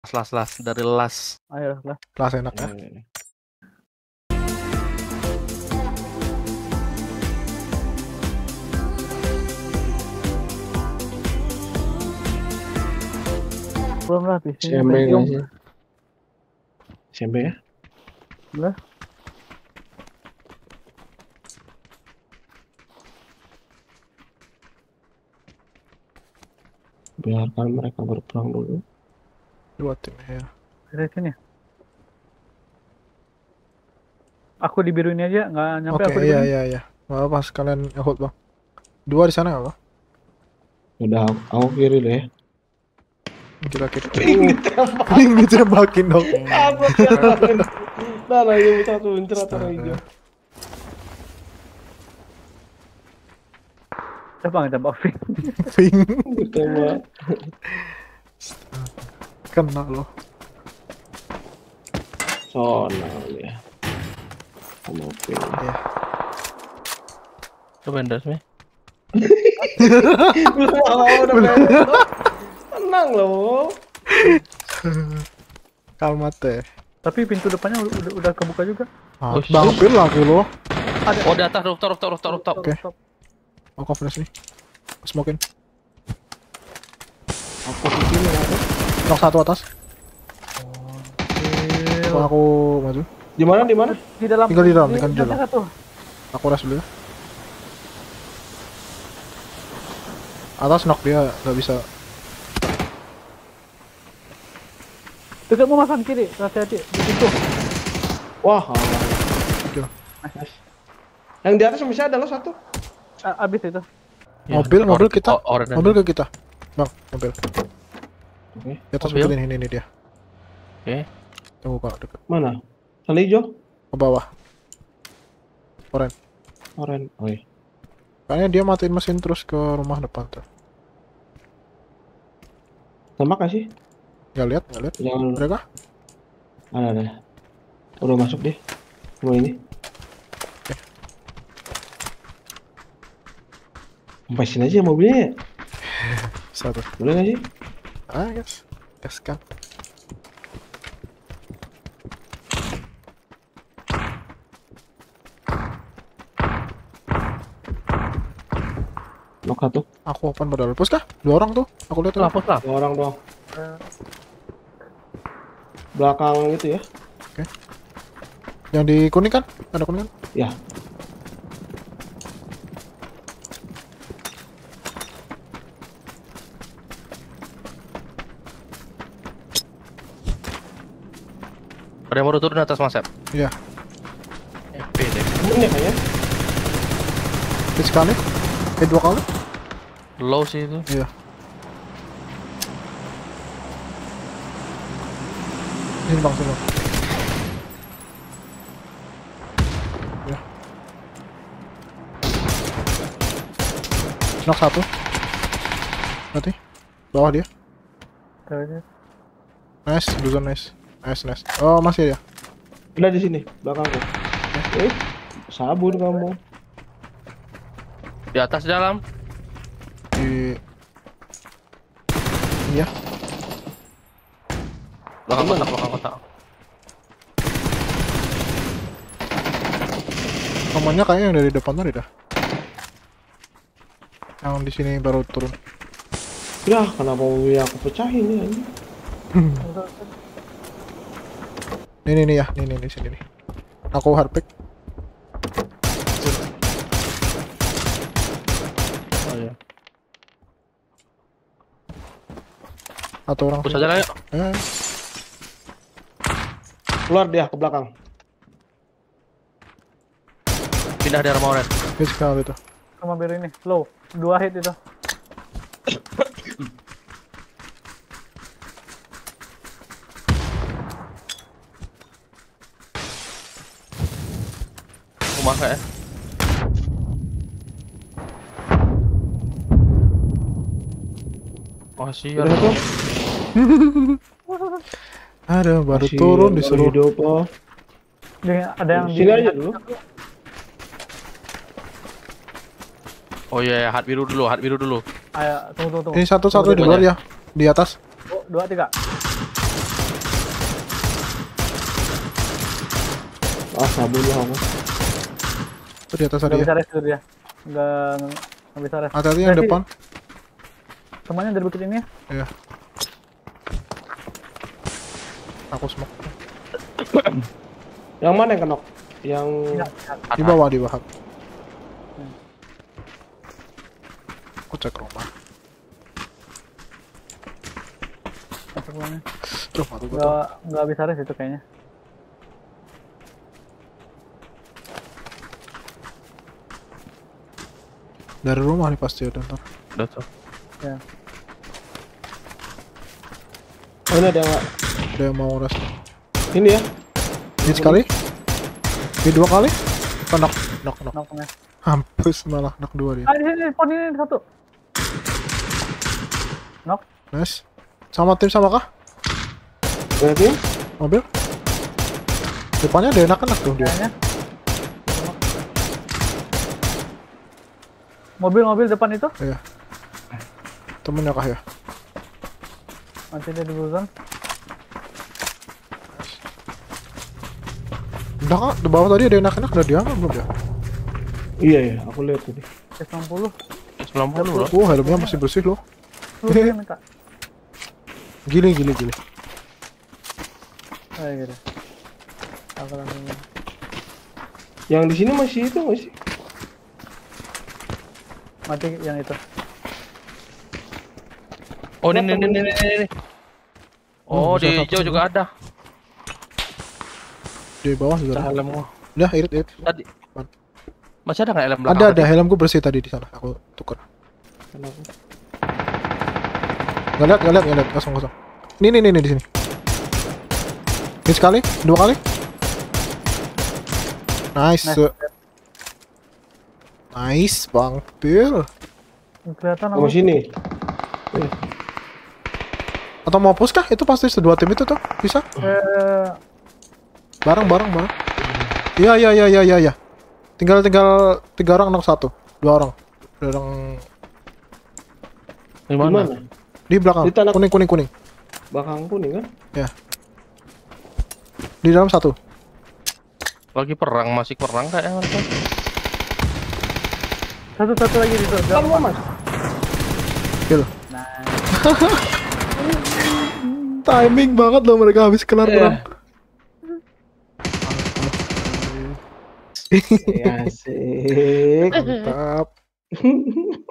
Las dari las. Ayo lah. Kelas enak ya. Belum lah PC. CMB nggak sih? CMB ya? Lah. Biarkan mereka berperang dulu. 2 tim ya. Dari sini. Aku di biru ini aja, nggak nyampe Oke, aku di iya biru. iya iya. Nggak apa sekalian hold bang. 2 di sana nggak apa? Udah aku kiri deh. Kita Ping ditembak. Ping ditembakin dong. Apa tembakin? Nah, ini satu muncrat orang hijau. Coba nggak tembak Ping. Ping Ditembak. kena loh. Sonal ya. Sama ping. Iya. Itu Benders nih. Belum mau udah beres. Tenang loh. Kalmat deh. Tapi pintu depannya udah kebuka juga. Ah, Oh, Bang Pil lagi lo. Ada. Oh, di atas rooftop. Oke. Aku flash nih. Smokin. Aku di sini apa? Knock 1 atas. Oh, aku maju. Di mana? Di mana? Di dalam. Tinggal di dalam, tinggal di dalam. Satu. Aku rush dulu ya. Atas knock dia nggak bisa. Dekat mau masang kiri, hati-hati di pintu. Wah, alah. Oke. Nice. Yang di atas masih ada loh satu. Abis itu. Ya, Mobil kita. Oranye. Mobil ke kita. Bang, mobil. Oke. Di atas Mobil. mobil ini dia. Oke. Tunggu kalau deket. Mana? Sana hijau? Ke bawah. Oren. Oren. Oh iya. Kayaknya dia matiin mesin terus ke rumah depan tuh. Tembak gak sih? Nggak lihat. Jangan. Ada kah? Ada. Udah masuk deh. Rumah ini. Kempasin aja mobilnya ya? Satu. Boleh gak sih? Ah, yes. Yes kan. Noka tuh. Aku open modal pus kah? 2 orang tuh. Aku lihat tuh. Hapus lah. Dua orang doang. Belakang itu ya? Yang di kuning kan? Ada kuning kan? Ya. Ada yang baru turun atas Mas Sep. Iya. FP deh. Ini kayaknya. Hit sekali. Hit 2 kali. Low sih itu. Iya. Sini bang, sini bang. Ya. Knock 1. Berarti bawah dia. Nice, Duzon nice. Nice. Oh, masih ya? Udah di sini, belakangku. Sabun kamu. Di atas dalam. Di... Iya. Belakang kotak. Nomornya kayaknya yang dari depan tadi dah. Yang di sini baru turun. Ya, kenapa mobilnya aku pecahin ya ini? Nih ya, nih di sini nih. Aku hardpack. Oh iya. Atau orang Push sini. aja lah yuk. Keluar dia ke belakang. Pindah dari rumah Oren. Hit sekali tuh. Sama biru ini, low. 2 hit itu. Rumah kayak. Masih Udah ada. tuh. Ada baru Masih turun baru disuruh. hidup oh. Ada yang Sini aja dulu. Oh iya, hard biru dulu. Ayo, tunggu. Ini satu di luar ya, di atas. 2, 3. Ah, sabun lah aku. Itu di atas Nggak tadi ya. bisa rest itu dia. Nggak bisa rest. Hati-hati yang Rest, depan. Semuanya dari bukit ini ya. Iya. Aku smoke. Yang mana yang kenok? Yang Ya, Di bawah, di bawah. Aku cek rumah. masuk rumahnya. Duh, mati gua tuh. Nggak bisa rest itu kayaknya. Dari rumah nih pasti ada ntar. Udah tuh. Ya. oh, ini ada nggak? Ada yang mau rest. Ini ya? Ini sekali. Ini dua kali. Oh, knock. Knocknya. Hampus malah knock dua dia. Ah di sini, spawn ini satu. Knock. Nice. Sama tim sama kah? Berarti? Mobil? Depannya ada enak-enak tuh dia. Kayaknya. Mobil depan itu. Iya. Temennya kah ya? Nanti dia di Guzon. Udah kak, di bawah tadi ada enak-enak udah diangkat belum ya? Iya ya, aku lihat tadi. S60. 90 bro. Oh, helmnya masih bersih loh. Lu dia minta. Gili. Oh iya gitu. Aku langsung. Yang di sini masih itu nggak sih? Mati yang itu. Oh ini. Oh di hijau juga ada. Di bawah juga Ada ada. helm gua. Udah, irit. Tadi. Masih ada nggak helm belakang? Ada, helm gue bersih tadi di sana. Aku tuker. Kenapa? Nggak lihat, kosong. Ini di sini. Ini sekali, dua kali. Nice. Nice, Bang Pil. Kelihatan Oh, aku. sini. Atau mau push kah? Itu pasti sedua tim itu tuh. Bisa? Bareng. Iya. Tinggal 3 orang knock 1. 2 orang. Di Di mana? mana? Di belakang. Di tanah- Kuning. Belakang kuning kan? Ya. Di dalam 1. Lagi masih perang kayak mereka. Satu lagi di situ. Kamu mas? Kill. Nah, Timing banget loh mereka habis kelar perang. Ya asik. Mantap.